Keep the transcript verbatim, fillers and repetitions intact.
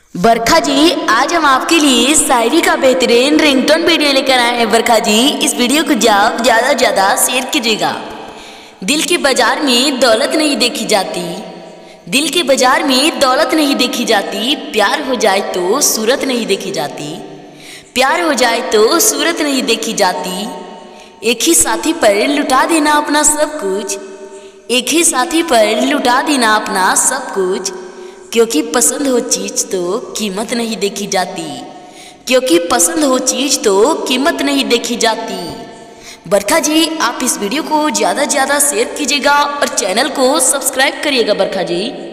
बरखा जी, आज हम आपके लिए शायरी का बेहतरीन रिंगटोन वीडियो लेकर आए हैं। बरखा जी, इस वीडियो को आप ज़्यादा ज़्यादा शेयर कीजिएगा। दिल के बाजार में दौलत नहीं देखी जाती, दिल के बाजार में दौलत नहीं देखी जाती, प्यार हो जाए तो सूरत नहीं देखी जाती, प्यार हो जाए तो सूरत नहीं देखी जाती। एक ही साथी पर लुटा देना अपना सब कुछ, एक ही साथी पर लुटा देना अपना सब कुछ, क्योंकि पसंद हो चीज़ तो कीमत नहीं देखी जाती, क्योंकि पसंद हो चीज़ तो कीमत नहीं देखी जाती। बरखा जी, आप इस वीडियो को ज़्यादा से ज़्यादा शेयर कीजिएगा और चैनल को सब्सक्राइब करिएगा। बरखा जी।